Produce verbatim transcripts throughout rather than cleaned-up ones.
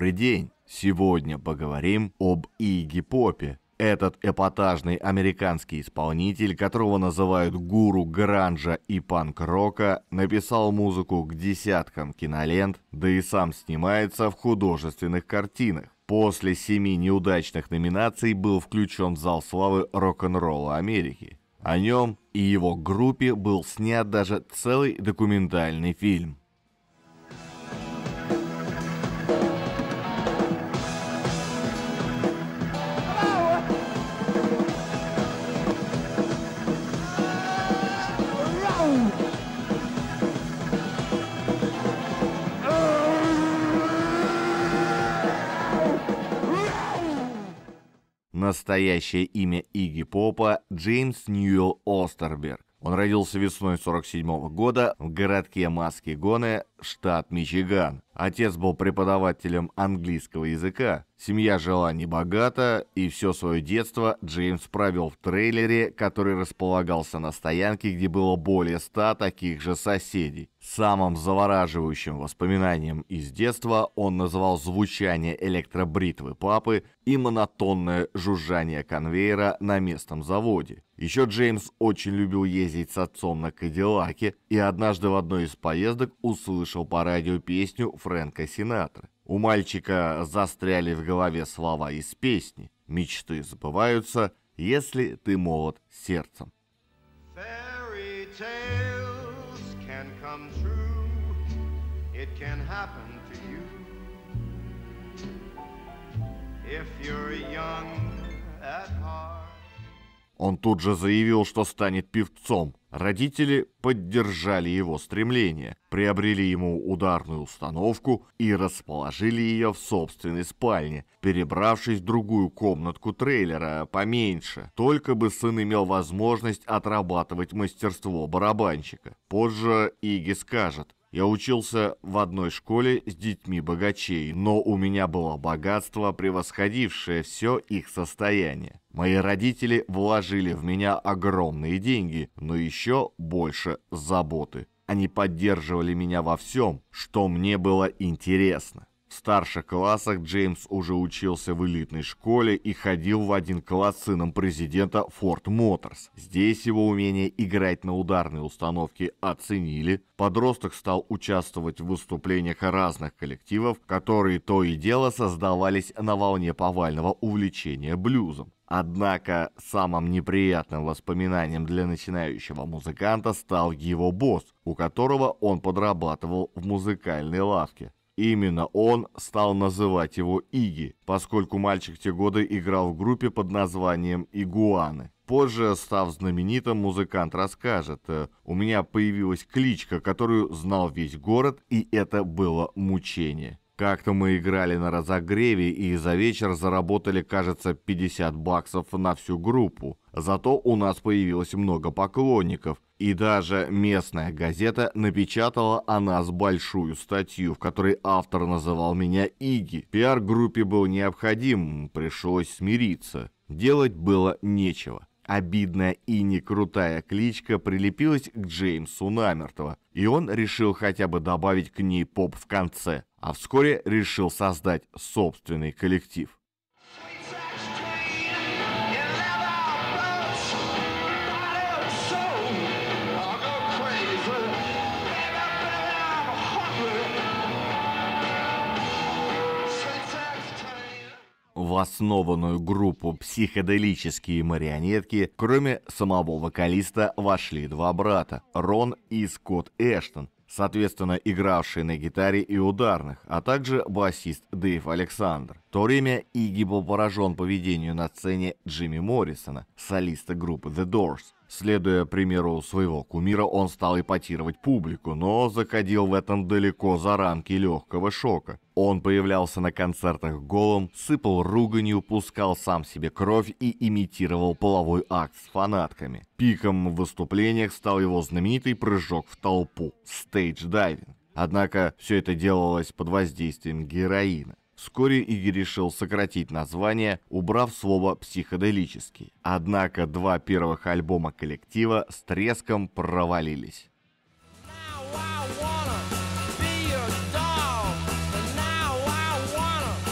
Добрый день! Сегодня поговорим об Игги Попе. Этот эпатажный американский исполнитель, которого называют гуру гранжа и панк-рока, написал музыку к десяткам кинолент, да и сам снимается в художественных картинах. После семи неудачных номинаций был включен в зал славы рок-н-ролла Америки. О нем и его группе был снят даже целый документальный фильм. Настоящее имя Игги Попа – Джеймс Ньюэлл Остерберг. Он родился весной сорок седьмого года в городке Маскегоне, штат Мичиган. Отец был преподавателем английского языка. Семья жила небогато, и все свое детство Джеймс провел в трейлере, который располагался на стоянке, где было более ста таких же соседей. Самым завораживающим воспоминанием из детства он называл звучание электробритвы папы и монотонное жужжание конвейера на местном заводе. Еще Джеймс очень любил ездить с отцом на Кадиллаке, и однажды в одной из поездок услышал по радио песню Фрэнка Синатры. У мальчика застряли в голове слова из песни: «Мечты забываются, если ты молод сердцем». Fairy tales can come true. It can happen to you if you're young at heart. Он тут же заявил, что станет певцом. Родители поддержали его стремление, приобрели ему ударную установку и расположили ее в собственной спальне, перебравшись в другую комнатку трейлера поменьше, только бы сын имел возможность отрабатывать мастерство барабанщика. Позже Игги скажет: «Я учился в одной школе с детьми богачей, но у меня было богатство, превосходившее все их состояние. Мои родители вложили в меня огромные деньги, но еще больше заботы. Они поддерживали меня во всем, что мне было интересно». В старших классах Джеймс уже учился в элитной школе и ходил в один класс с сыном президента Ford Motors. Здесь его умение играть на ударной установке оценили. Подросток стал участвовать в выступлениях разных коллективов, которые то и дело создавались на волне повального увлечения блюзом. Однако самым неприятным воспоминанием для начинающего музыканта стал его босс, у которого он подрабатывал в музыкальной лавке. Именно он стал называть его Игги, поскольку мальчик в те годы играл в группе под названием «Игуаны». Позже, став знаменитым, музыкант расскажет: «У меня появилась кличка, которую знал весь город, и это было мучение. Как-то мы играли на разогреве и за вечер заработали, кажется, пятьдесят баксов на всю группу. Зато у нас появилось много поклонников, и даже местная газета напечатала о нас большую статью, в которой автор называл меня Игги. Пиар-группе был необходим, пришлось смириться. Делать было нечего». Обидная и не крутая кличка прилепилась к Джеймсу намертво, и он решил хотя бы добавить к ней поп в конце, а вскоре решил создать собственный коллектив. В основанную группу «Психоделические марионетки», кроме самого вокалиста, вошли два брата – Рон и Скотт Эштон, соответственно, игравшие на гитаре и ударных, а также басист Дэйв Александр. В то время Игги был поражен поведению на сцене Джимми Моррисона, солиста группы The Doors. Следуя примеру своего кумира, он стал эпатировать публику, но заходил в этом далеко за рамки легкого шока. Он появлялся на концертах голым, сыпал руганью, пускал сам себе кровь и имитировал половой акт с фанатками. Пиком в выступлениях стал его знаменитый прыжок в толпу – стейдж-дайвинг. Однако все это делалось под воздействием героина. Вскоре Игги решил сократить название, убрав слово «психоделический». Однако два первых альбома коллектива с треском провалились. Now I wanna be your dog, and now I wanna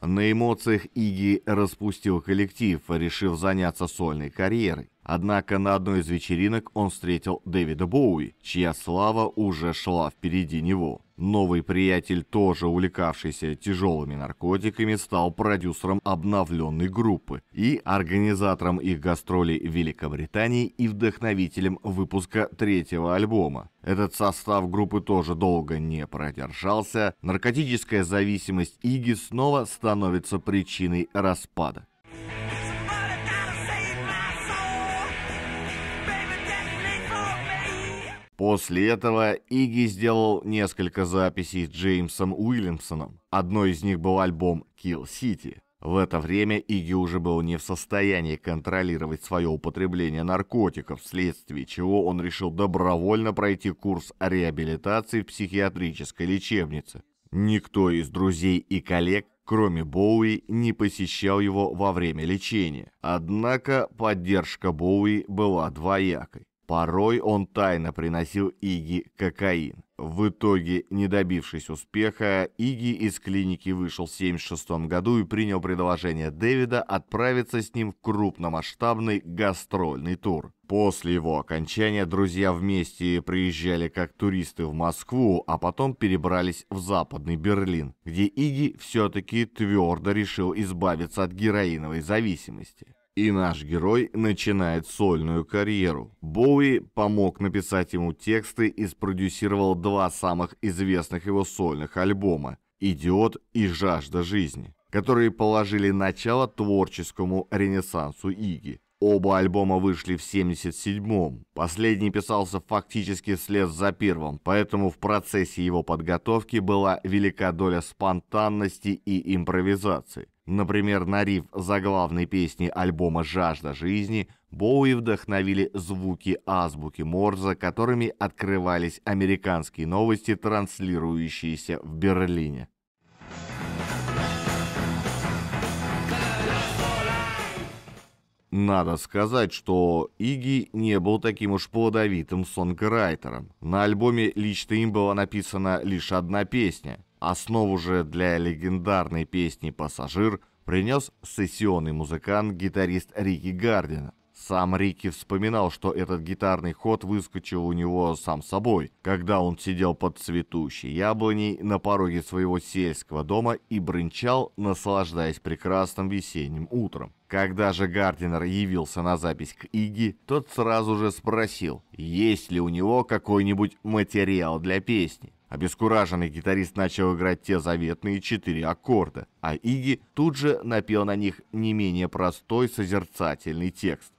На эмоциях Игги распустил коллектив, решив заняться сольной карьерой. Однако на одной из вечеринок он встретил Дэвида Боуи, чья слава уже шла впереди него. Новый приятель, тоже увлекавшийся тяжелыми наркотиками, стал продюсером обновленной группы и организатором их гастролей в Великобритании и вдохновителем выпуска третьего альбома. Этот состав группы тоже долго не продержался. Наркотическая зависимость Игги снова становится причиной распада. После этого Игги сделал несколько записей с Джеймсом Уильямсоном. Одной из них был альбом Kill City. В это время Игги уже был не в состоянии контролировать свое употребление наркотиков, вследствие чего он решил добровольно пройти курс реабилитации в психиатрической лечебнице. Никто из друзей и коллег, кроме Боуи, не посещал его во время лечения. Однако поддержка Боуи была двоякой. Порой он тайно приносил Игги кокаин. В итоге, не добившись успеха, Игги из клиники вышел в семьдесят шестом году и принял предложение Дэвида отправиться с ним в крупномасштабный гастрольный тур. После его окончания друзья вместе приезжали как туристы в Москву, а потом перебрались в Западный Берлин, где Игги все-таки твердо решил избавиться от героиновой зависимости. И наш герой начинает сольную карьеру. Боуи помог написать ему тексты и спродюсировал два самых известных его сольных альбома «Идиот» и «Жажда жизни», которые положили начало творческому ренессансу Игги. Оба альбома вышли в семьдесят седьмом. Последний писался фактически вслед за первым, поэтому в процессе его подготовки была велика доля спонтанности и импровизации. Например, на риф заглавной песни альбома «Жажда жизни» Боуи вдохновили звуки азбуки Морзе, которыми открывались американские новости, транслирующиеся в Берлине. Надо сказать, что Игги не был таким уж плодовитым сонграйтером. На альбоме лично им была написана лишь одна песня. Основу же для легендарной песни «Пассажир» принес сессионный музыкант, гитарист Рики Гардинер. Сам Рики вспоминал, что этот гитарный ход выскочил у него сам собой, когда он сидел под цветущей яблоней на пороге своего сельского дома и бренчал, наслаждаясь прекрасным весенним утром. Когда же Гардинер явился на запись к Игги, тот сразу же спросил, есть ли у него какой-нибудь материал для песни. Обескураженный гитарист начал играть те заветные четыре аккорда, а Игги тут же напел на них не менее простой созерцательный текст.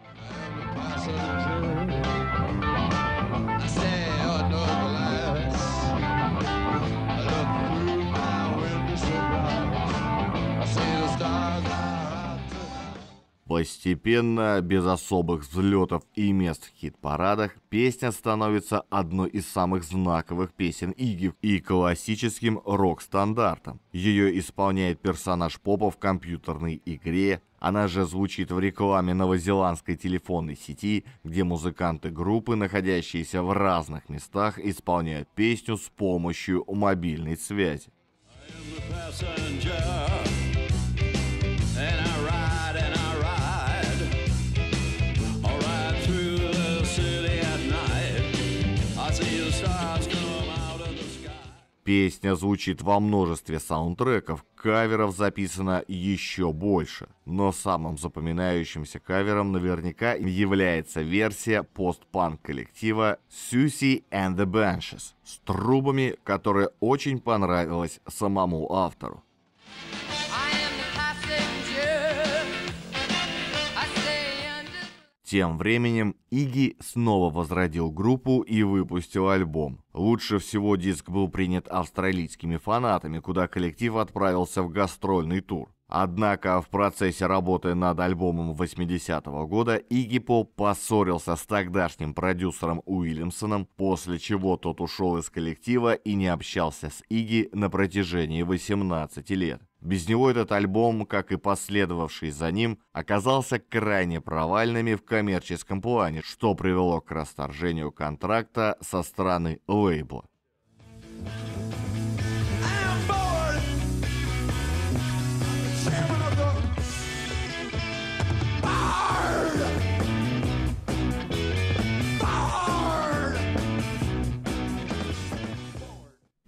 Постепенно, без особых взлетов и мест в хит-парадах, песня становится одной из самых знаковых песен Игги и классическим рок-стандартом. Ее исполняет персонаж Попа в компьютерной игре, она же звучит в рекламе новозеландской телефонной сети, где музыканты группы, находящиеся в разных местах, исполняют песню с помощью мобильной связи. Песня звучит во множестве саундтреков, каверов записано еще больше. Но самым запоминающимся кавером наверняка является версия постпанк коллектива Siouxsie and the Banshees с трубами, которая очень понравилась самому автору. Тем временем Игги снова возродил группу и выпустил альбом. Лучше всего диск был принят австралийскими фанатами, куда коллектив отправился в гастрольный тур. Однако в процессе работы над альбомом восьмидесятого года Игги Поп поссорился с тогдашним продюсером Уильямсоном, после чего тот ушел из коллектива и не общался с Игги на протяжении восемнадцати лет. Без него этот альбом, как и последовавший за ним, оказался крайне провальными в коммерческом плане, что привело к расторжению контракта со стороны лейбла.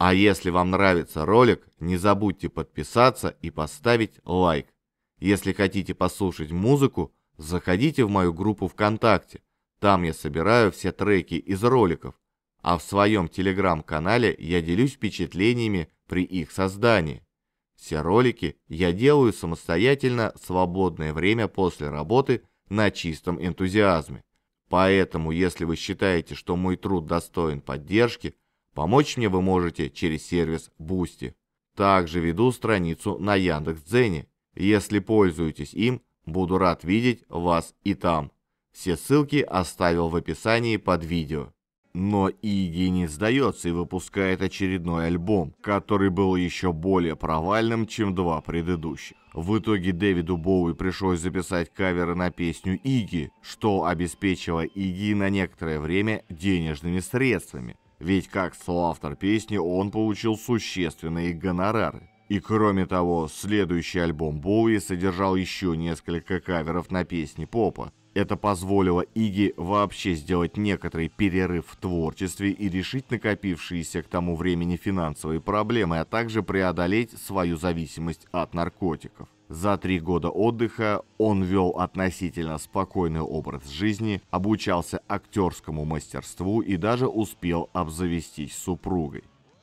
А если вам нравится ролик, не забудьте подписаться и поставить лайк. Если хотите послушать музыку, заходите в мою группу ВКонтакте. Там я собираю все треки из роликов. А в своем телеграм-канале я делюсь впечатлениями при их создании. Все ролики я делаю самостоятельно в свободное время после работы на чистом энтузиазме. Поэтому, если вы считаете, что мой труд достоин поддержки, помочь мне вы можете через сервис Boosty. Также веду страницу на Яндекс.Дзене. Если пользуетесь им, буду рад видеть вас и там. Все ссылки оставил в описании под видео. Но Игги не сдается и выпускает очередной альбом, который был еще более провальным, чем два предыдущих. В итоге Дэвиду Боуи пришлось записать каверы на песню Игги, что обеспечило Игги на некоторое время денежными средствами. Ведь как соавтор песни он получил существенные гонорары. И кроме того, следующий альбом Боуи содержал еще несколько каверов на песни попа. Это позволило Игги вообще сделать некоторый перерыв в творчестве и решить накопившиеся к тому времени финансовые проблемы, а также преодолеть свою зависимость от наркотиков. За три года отдыха он вел относительно спокойный образ жизни, обучался актерскому мастерству и даже успел обзавестись супругой.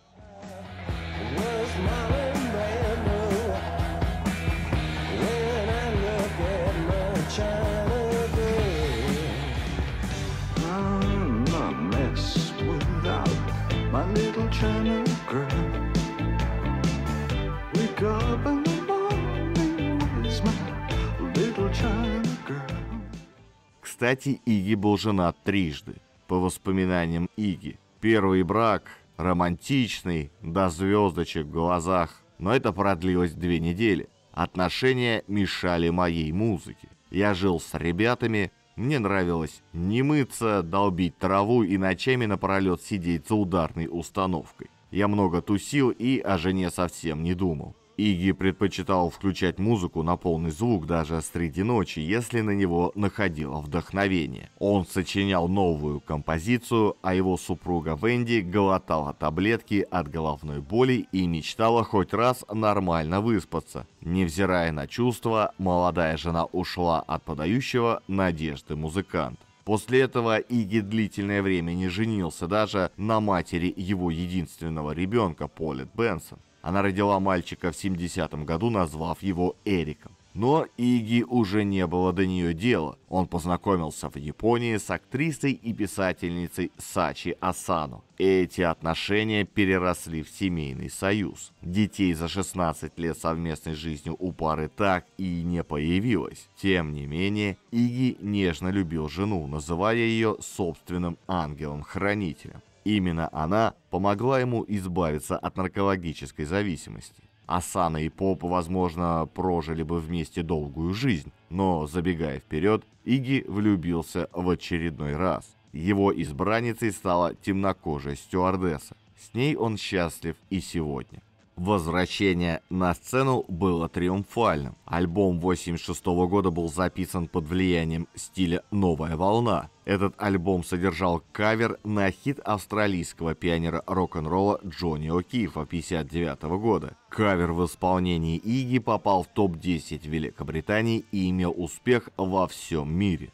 Кстати, Игги был женат трижды. По воспоминаниям Игги, первый брак романтичный, до звездочек в глазах, но это продлилось две недели. Отношения мешали моей музыке. Я жил с ребятами, мне нравилось не мыться, долбить траву и ночами напролет сидеть за ударной установкой. Я много тусил и о жене совсем не думал. Игги предпочитал включать музыку на полный звук даже среди ночи, если на него находило вдохновение. Он сочинял новую композицию, а его супруга Венди глотала таблетки от головной боли и мечтала хоть раз нормально выспаться. Невзирая на чувства, молодая жена ушла от подающего надежды музыканта. После этого Игги длительное время не женился даже на матери его единственного ребенка, Полет Бенсон. Она родила мальчика в семидесятом году, назвав его Эриком. Но Игги уже не было до нее дела. Он познакомился в Японии с актрисой и писательницей Сачи Асано. Эти отношения переросли в семейный союз. Детей за шестнадцать лет совместной жизни у пары так и не появилось. Тем не менее, Игги нежно любил жену, называя ее собственным ангелом-хранителем. Именно она помогла ему избавиться от наркологической зависимости. Асано и Поп, возможно, прожили бы вместе долгую жизнь, но, забегая вперед, Игги влюбился в очередной раз. Его избранницей стала темнокожая стюардесса. С ней он счастлив и сегодня. Возвращение на сцену было триумфальным. Альбом восемьдесят шестого года был записан под влиянием стиля «Новая волна». Этот альбом содержал кавер на хит австралийского пионера рок-н-ролла Джонни О'Киффа пятьдесят девятого года. Кавер в исполнении Игги попал в топ десять Великобритании и имел успех во всем мире.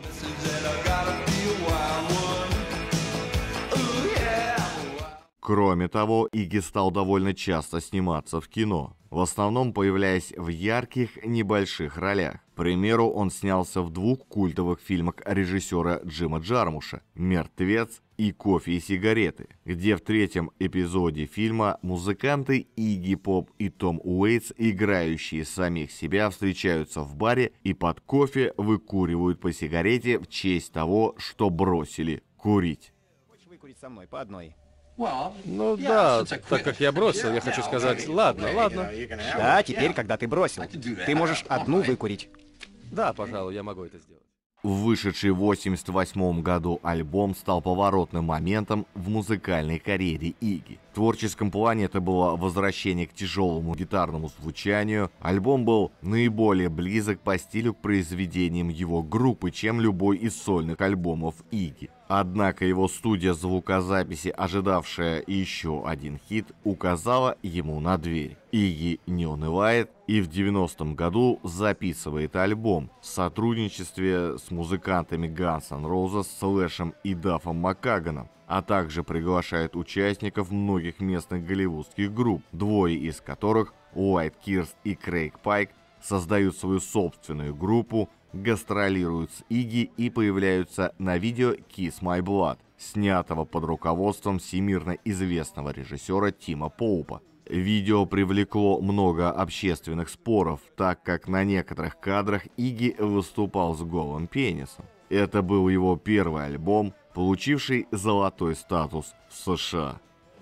Кроме того, Игги стал довольно часто сниматься в кино, в основном появляясь в ярких небольших ролях. К примеру, он снялся в двух культовых фильмах режиссера Джима Джармуша «Мертвец» и «Кофе и сигареты», где в третьем эпизоде фильма музыканты Игги Поп и Том Уэйтс, играющие самих себя, встречаются в баре и под кофе выкуривают по сигарете в честь того, что бросили курить. Хочешь выкурить со мной по одной? Ну да, так как я бросил, я хочу сказать, ладно, ладно. Да, теперь, когда ты бросил, ты можешь одну выкурить. Да, пожалуй, я могу это сделать. Вышедший в восемьдесят восьмом году альбом стал поворотным моментом в музыкальной карьере Игги. В творческом плане это было возвращение к тяжелому гитарному звучанию. Альбом был наиболее близок по стилю к произведениям его группы, чем любой из сольных альбомов Игги. Однако его студия звукозаписи, ожидавшая еще один хит, указала ему на дверь. Игги не унывает и в девяностом году записывает альбом в сотрудничестве с музыкантами Guns N' Roses, Слэшем и Даффом Маккаганом, а также приглашает участников многих местных голливудских групп, двое из которых, Уайт Кирс и Крейг Пайк, создают свою собственную группу, гастролируют с Игги и появляются на видео «Kiss My Blood», снятого под руководством всемирно известного режиссера Тима Поупа. Видео привлекло много общественных споров, так как на некоторых кадрах Игги выступал с голым пенисом. Это был его первый альбом, получивший золотой статус в США.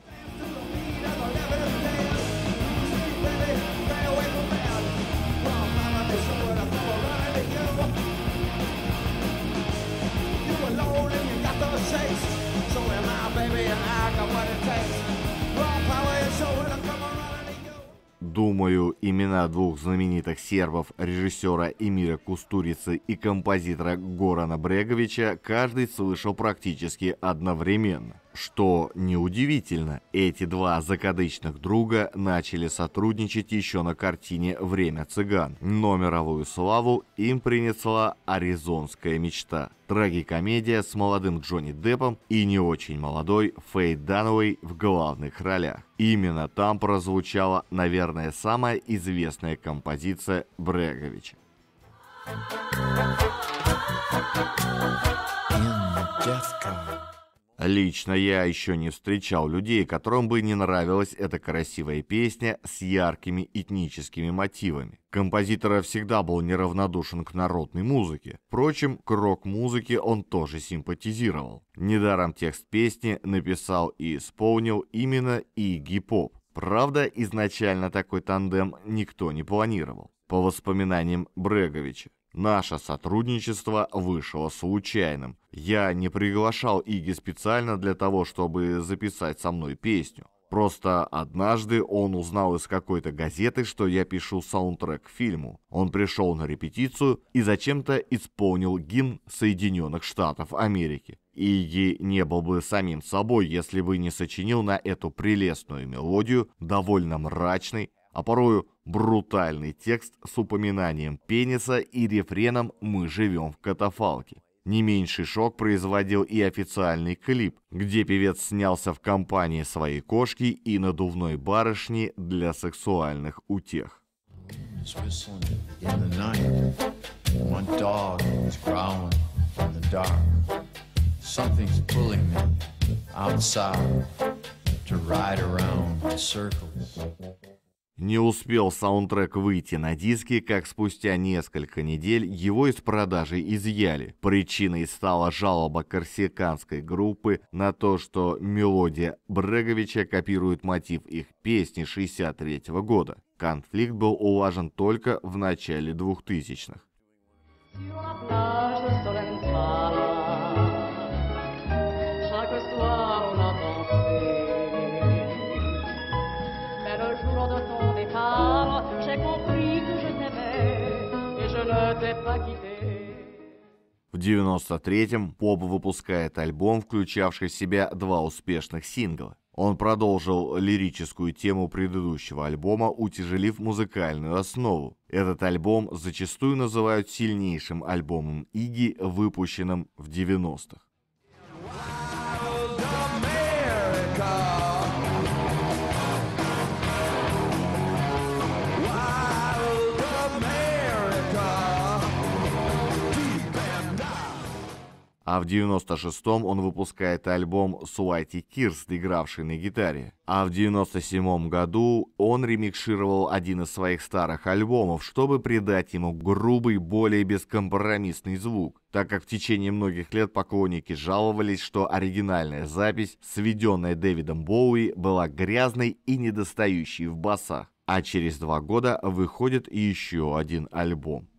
Думаю, имена двух знаменитых сербов, режиссера Эмира Кустурицы и композитора Горана Бреговича, каждый слышал практически одновременно. Что неудивительно, эти два закадычных друга начали сотрудничать еще на картине «Время цыган», но мировую славу им принесла «Аризонская мечта», трагикомедия с молодым Джонни Деппом и не очень молодой Фэй Дануэй в главных ролях. Именно там прозвучала, наверное, самая известная композиция Бреговича. Лично я еще не встречал людей, которым бы не нравилась эта красивая песня с яркими этническими мотивами. Композитор всегда был неравнодушен к народной музыке. Впрочем, к рок-музыке он тоже симпатизировал. Недаром текст песни написал и исполнил именно Игги Поп. Правда, изначально такой тандем никто не планировал. По воспоминаниям Бреговича, наше сотрудничество вышло случайным. Я не приглашал Игги специально для того, чтобы записать со мной песню. Просто однажды он узнал из какой-то газеты, что я пишу саундтрек к фильму. Он пришел на репетицию и зачем-то исполнил гимн Соединенных Штатов Америки. Игги не был бы самим собой, если бы не сочинил на эту прелестную мелодию довольно мрачный, а порою брутальный текст с упоминанием пениса и рефреном «Мы живем в катафалке». Не меньший шок производил и официальный клип, где певец снялся в компании своей кошки и надувной барышни для сексуальных утех. Не успел саундтрек выйти на диски, как спустя несколько недель его из продажи изъяли. Причиной стала жалоба корсиканской группы на то, что мелодия Бреговича копирует мотив их песни шестьдесят третьего года. Конфликт был улажен только в начале двухтысячных. В девяносто третьем Поп выпускает альбом, включавший в себя два успешных сингла. Он продолжил лирическую тему предыдущего альбома, утяжелив музыкальную основу. Этот альбом зачастую называют сильнейшим альбомом Игги, выпущенным в девяностых. А в девяносто шестом он выпускает альбом с Уайти Кирс, игравший на гитаре. А в девяносто седьмом году он ремикшировал один из своих старых альбомов, чтобы придать ему грубый, более бескомпромиссный звук, так как в течение многих лет поклонники жаловались, что оригинальная запись, сведенная Дэвидом Боуи, была грязной и недостающей в басах. А через два года выходит еще один альбом.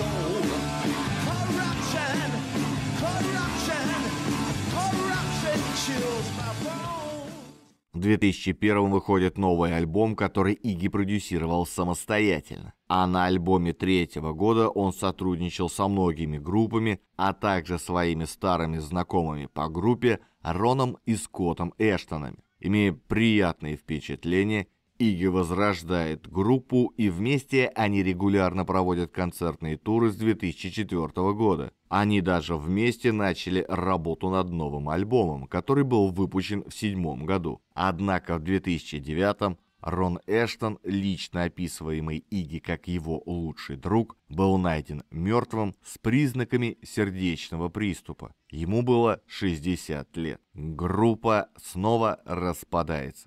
soul. Corruption, corruption, corruption chills my bones. В две тысячи первом выходит новый альбом, который Игги продюсировал самостоятельно. А на альбоме третьего года он сотрудничал со многими группами, а также своими старыми знакомыми по группе Роном и Скоттом Эштонами. Имея приятные впечатления, Игги возрождает группу, и вместе они регулярно проводят концертные туры с две тысячи четвёртого года. Они даже вместе начали работу над новым альбомом, который был выпущен в седьмом году. Однако в две тысячи девятом Рон Эштон, лично описываемый Игги как его лучший друг, был найден мертвым с признаками сердечного приступа. Ему было шестьдесят лет. Группа снова распадается.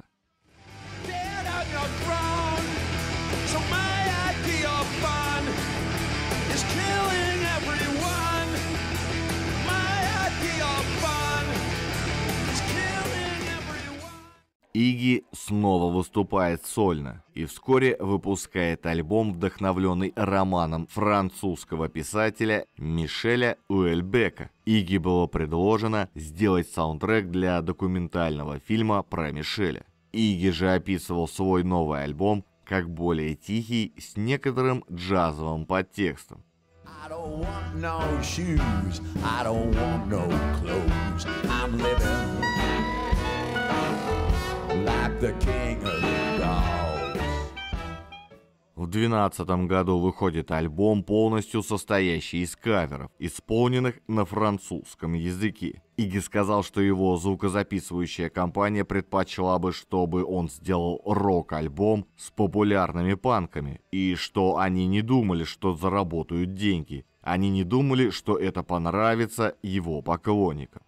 Игги снова выступает сольно и вскоре выпускает альбом, вдохновленный романом французского писателя Мишеля Уэльбека. Игги было предложено сделать саундтрек для документального фильма про Мишеля. Игги же описывал свой новый альбом как более тихий, с некоторым джазовым подтекстом. I don't want no shoes, I don't want no clothes. I'm living like the king of the dogs. В две тысячи двенадцатом году выходит альбом, полностью состоящий из каверов, исполненных на французском языке. Игги сказал, что его звукозаписывающая компания предпочла бы, чтобы он сделал рок-альбом с популярными панками, и что они не думали, что заработают деньги. Они не думали, что это понравится его поклонникам.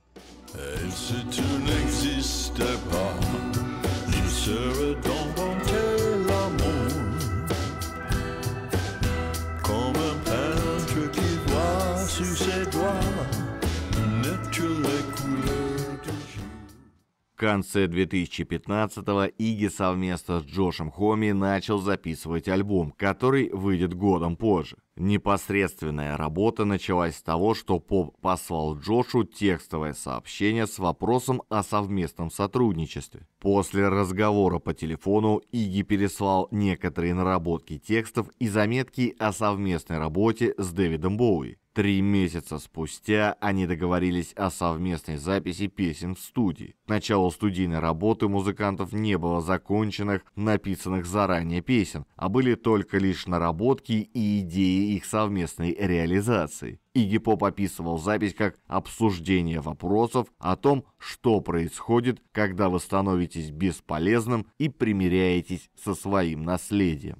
В конце две тысячи пятнадцатого Игги совместно с Джошем Хоми начал записывать альбом, который выйдет годом позже. Непосредственная работа началась с того, что Поп послал Джошу текстовое сообщение с вопросом о совместном сотрудничестве. После разговора по телефону Игги переслал некоторые наработки текстов и заметки о совместной работе с Дэвидом Боуи. Три месяца спустя они договорились о совместной записи песен в студии. К началу студийной работы музыкантов не было законченных, написанных заранее песен, а были только лишь наработки и идеи их совместной реализации. Игги Поп описывал запись как обсуждение вопросов о том, что происходит, когда вы становитесь бесполезным и примиряетесь со своим наследием.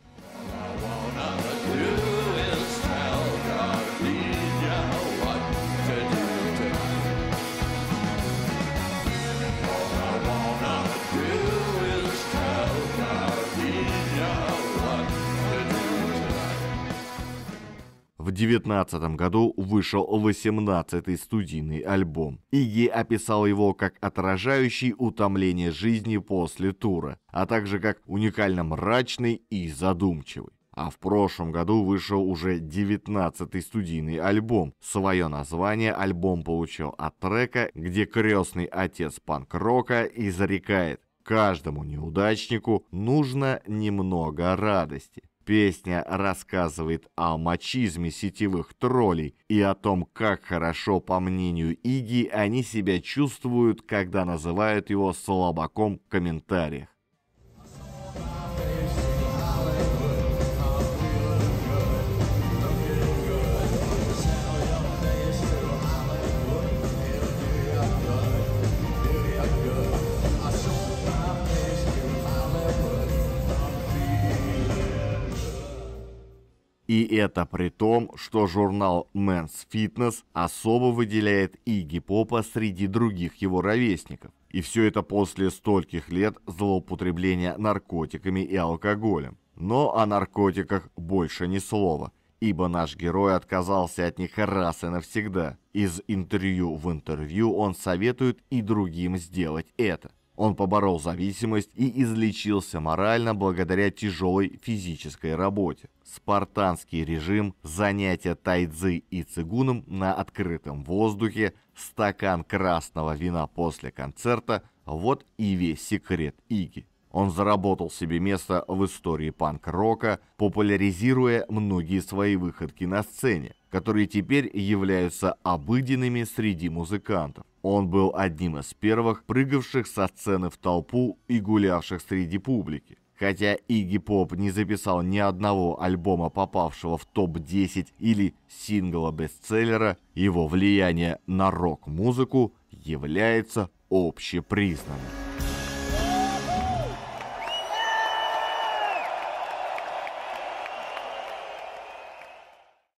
В две тысячи девятнадцатом году вышел восемнадцатый студийный альбом. Игги описал его как отражающий утомление жизни после тура, а также как уникально мрачный и задумчивый. А в прошлом году вышел уже девятнадцатый студийный альбом. Свое название альбом получил от трека, где крестный отец панк-рока изрекает: «Каждому неудачнику нужно немного радости». Песня рассказывает о мачизме сетевых троллей и о том, как хорошо, по мнению Игги, они себя чувствуют, когда называют его слабаком в комментариях. И это при том, что журнал Men's Fitness особо выделяет Игги Попа среди других его ровесников. И все это после стольких лет злоупотребления наркотиками и алкоголем. Но о наркотиках больше ни слова, ибо наш герой отказался от них раз и навсегда. Из интервью в интервью он советует и другим сделать это. Он поборол зависимость и излечился морально благодаря тяжелой физической работе. Спартанский режим, занятия тайцзи и цигуном на открытом воздухе, стакан красного вина после концерта – вот и весь секрет Игги. Он заработал себе место в истории панк-рока, популяризируя многие свои выходки на сцене, которые теперь являются обыденными среди музыкантов. Он был одним из первых, прыгавших со сцены в толпу и гулявших среди публики. Хотя Игги Поп не записал ни одного альбома, попавшего в топ десять или сингла-бестселлера, его влияние на рок-музыку является общепризнанным.